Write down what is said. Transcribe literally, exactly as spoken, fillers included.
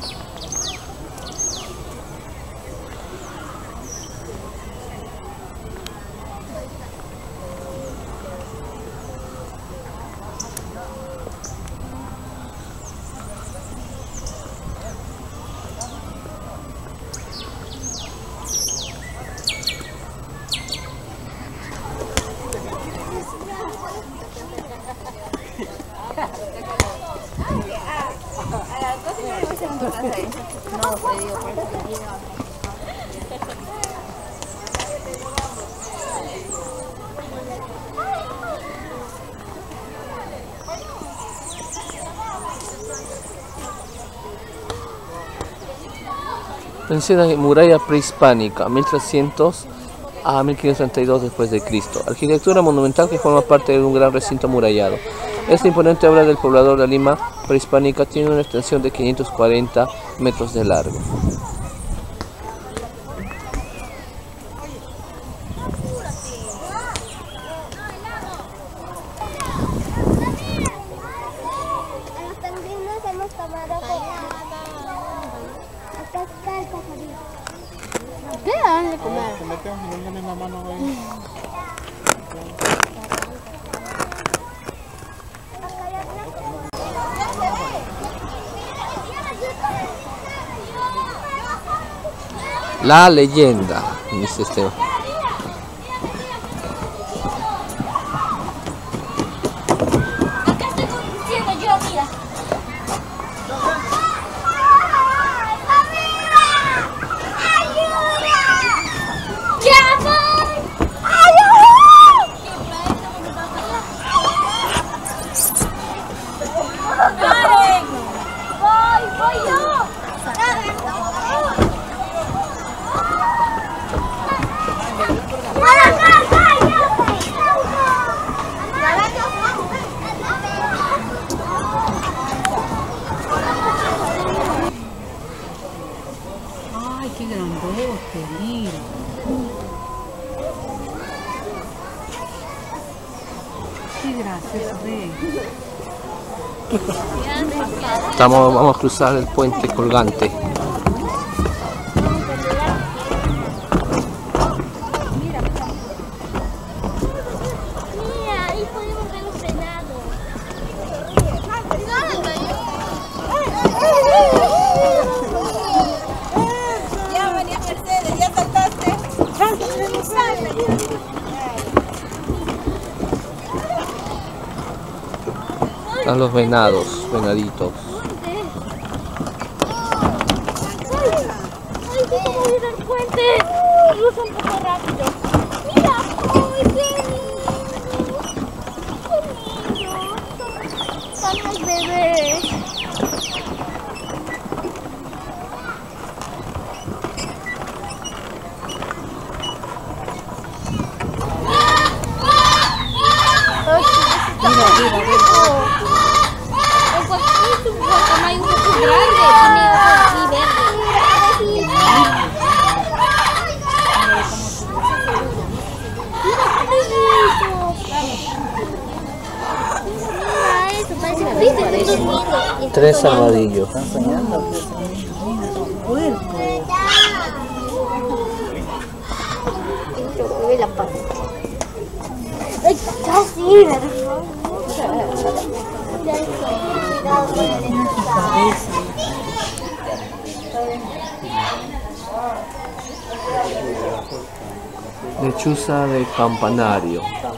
Menciona muralla prehispánica, mil trescientos a mil quinientos treinta y dos después de Cristo. Arquitectura monumental que forma parte de un gran recinto amurallado. Esta imponente obra del poblador de Lima prehispánica tiene una extensión de quinientos cuarenta metros de largo. La leyenda, dice Esteban. Acá estoy conduciendo yo, mira. Ay, qué grandote, mira. Qué gracioso ve. Estamos, vamos a cruzar el puente colgante. Mira, ahí podemos ver los venados. Ya venía Mercedes, ya saltaste. Están los venados, venaditos. Ay, sí, cómo viene el puente. Cruza un poco rápido. Mira, ay, qué lindo. Qué lindo. Son los bebés. Mira, mira, mira. El guacamole es un guacamole un poco grande, tiene ojos y verde. Mira qué bonito. Mira eso, parece que estoy durmiendo. Tres armadillos. Ve la pata. Ay, casi, mira. Lechuza de campanario.